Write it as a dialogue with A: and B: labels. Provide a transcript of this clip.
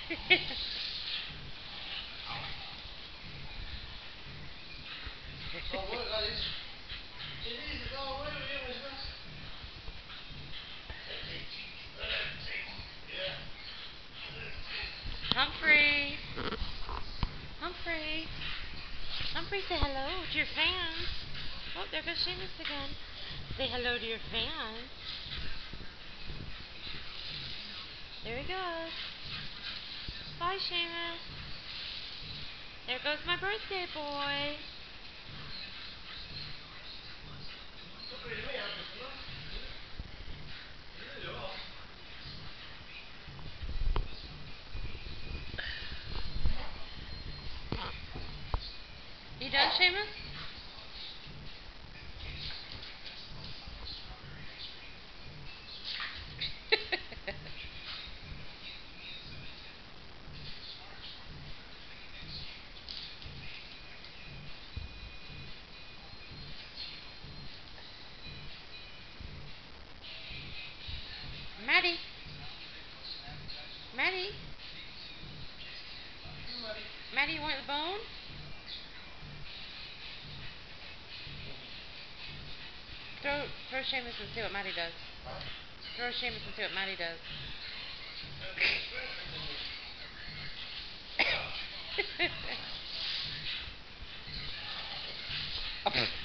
A: Humphrey. Humphrey. Humphrey, say hello to your fans. Oh, there goes Shamus again. Say hello to your fans. There he goes. Bye, Shamus. There goes my birthday boy. You done, Shamus? Maddie. Maddie. Maddie, you want the bone? Throw Shamus and see what Maddie does. Throw Shamus and see what Maddie does. Oh.